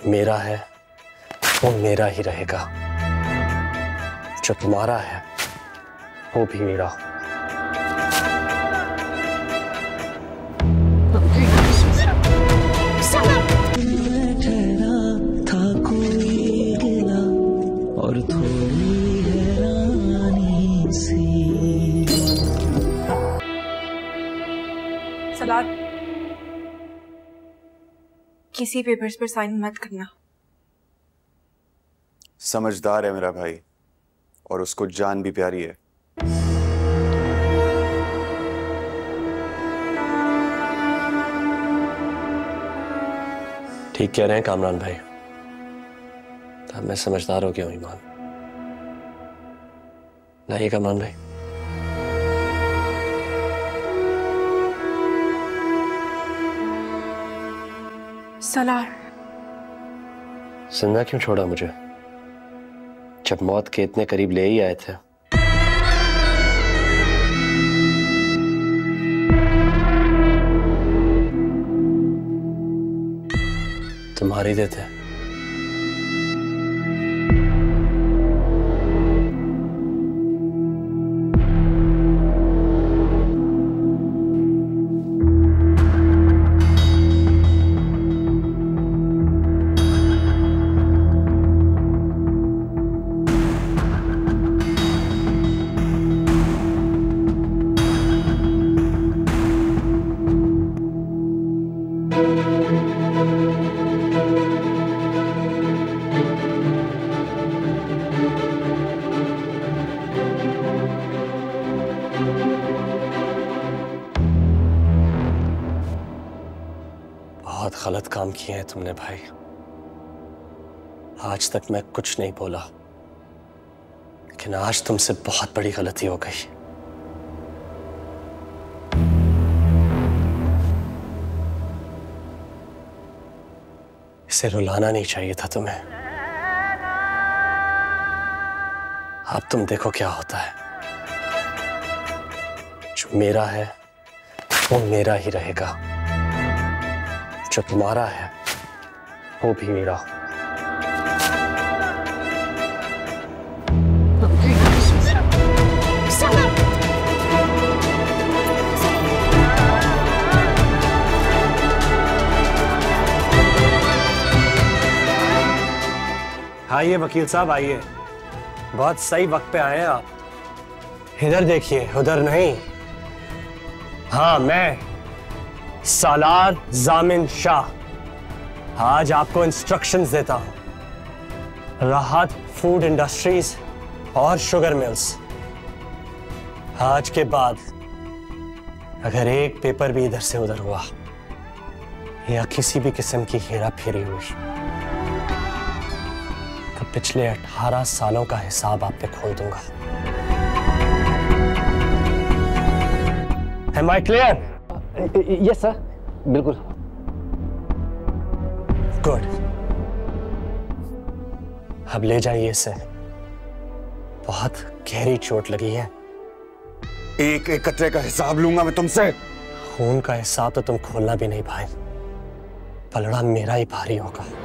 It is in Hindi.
मेरा है वो मेरा ही रहेगा, जो तुम्हारा है वो भी मेरा। और थोड़ी हैरानी सी। सलाद, किसी पेपर्स पर साइन मत करना। समझदार है मेरा भाई, और उसको जान भी प्यारी है। ठीक कह रहे हैं कामरान भाई, तब मैं समझदार हो गया हूं ईमान। नहीं कामरान भाई, सलार, जिंदा क्यों छोड़ा मुझे जब मौत के इतने करीब ले ही आए थे? तुम्हारे देते बहुत गलत काम किए हैं तुमने भाई। आज तक मैं कुछ नहीं बोला, लेकिन आज तुमसे बहुत बड़ी गलती हो गई। इसे रुलाना नहीं चाहिए था तुम्हें। अब तुम देखो क्या होता है। जो मेरा है वो मेरा ही रहेगा, जो तुम्हारा है वो भी मेरा। आइए वकील साहब, आइए। बहुत सही वक्त पे आए हैं आप। इधर देखिए, उधर नहीं। हाँ, मैं सालार जामिन शाह आज आपको इंस्ट्रक्शंस देता हूं। राहत फूड इंडस्ट्रीज और शुगर मिल्स, आज के बाद अगर एक पेपर भी इधर से उधर हुआ या किसी भी किस्म की हेरा फेरी हुई तो पिछले 18 सालों का हिसाब आप पे खोल दूंगा। Am I clear? Yes sir, बिल्कुल। गुड। अब ले जाइए इसे, बहुत गहरी चोट लगी है। एक एक कतरे का हिसाब लूंगा मैं तुमसे। खून का हिसाब तो तुम खोलना भी नहीं भाई, पलड़ा मेरा ही भारी होगा।